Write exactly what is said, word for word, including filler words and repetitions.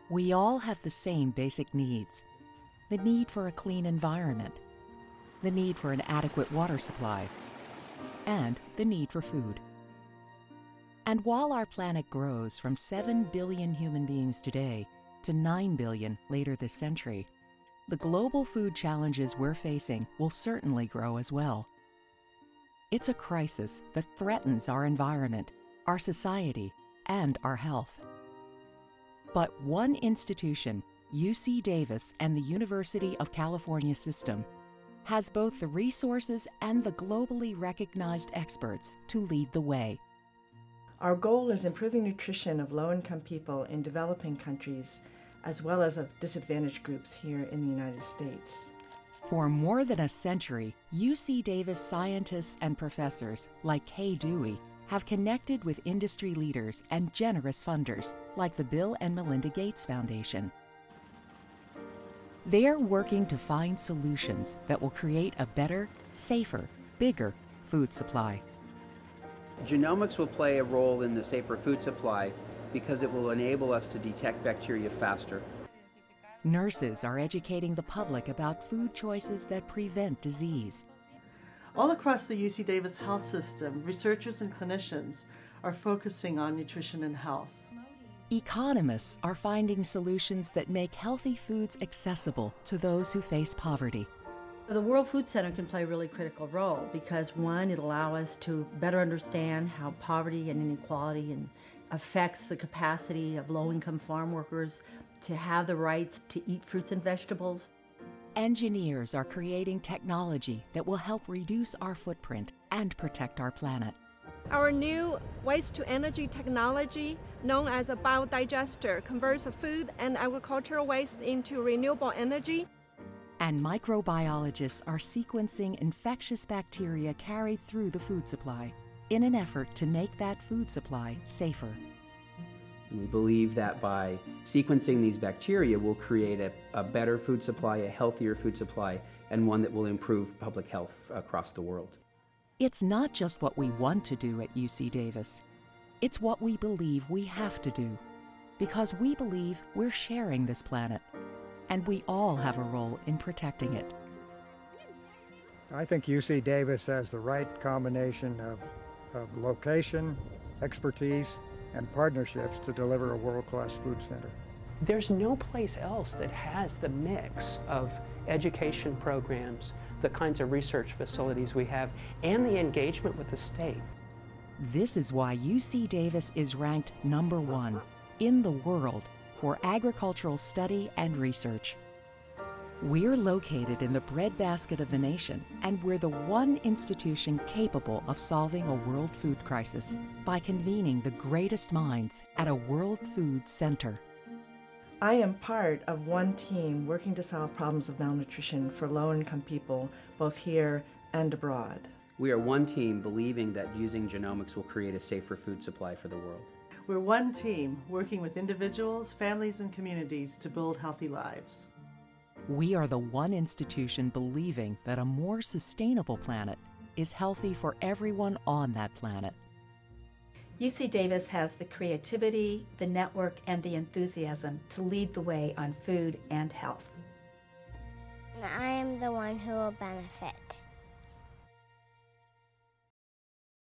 We all have the same basic needs. The need for a clean environment, the need for an adequate water supply, and the need for food. And while our planet grows from seven billion human beings today to nine billion later this century, the global food challenges we're facing will certainly grow as well. It's a crisis that threatens our environment, our society, and our health. But one institution, U C Davis and the University of California system, has both the resources and the globally recognized experts to lead the way. Our goal is improving nutrition of low-income people in developing countries, as well as of disadvantaged groups here in the United States. For more than a century, U C Davis scientists and professors like Kay Dewey have connected with industry leaders and generous funders like the Bill and Melinda Gates Foundation. They're working to find solutions that will create a better, safer, bigger food supply. Genomics will play a role in the safer food supply because it will enable us to detect bacteria faster. Nurses are educating the public about food choices that prevent disease. All across the U C Davis health system, researchers and clinicians are focusing on nutrition and health. Economists are finding solutions that make healthy foods accessible to those who face poverty. The World Food Center can play a really critical role because, one, it'll allow us to better understand how poverty and inequality and affects the capacity of low-income farm workers to have the rights to eat fruits and vegetables. Engineers are creating technology that will help reduce our footprint and protect our planet. Our new waste-to-energy technology, known as a biodigester, converts food and agricultural waste into renewable energy. And microbiologists are sequencing infectious bacteria carried through the food supply in an effort to make that food supply safer. And we believe that by sequencing these bacteria, we'll create a, a better food supply, a healthier food supply, and one that will improve public health across the world. It's not just what we want to do at U C Davis. It's what we believe we have to do, because we believe we're sharing this planet, and we all have a role in protecting it. I think U C Davis has the right combination of, of location, expertise, and partnerships to deliver a world-class food center. There's no place else that has the mix of education programs, the kinds of research facilities we have, and the engagement with the state. This is why U C Davis is ranked number one in the world for agricultural study and research. We're located in the breadbasket of the nation, and we're the one institution capable of solving a world food crisis by convening the greatest minds at a World Food Center. I am part of one team working to solve problems of malnutrition for low-income people, both here and abroad. We are one team believing that using genomics will create a safer food supply for the world. We're one team working with individuals, families, and communities to build healthy lives. We are the one institution believing that a more sustainable planet is healthy for everyone on that planet. U C Davis has the creativity, the network, and the enthusiasm to lead the way on food and health. And I am the one who will benefit.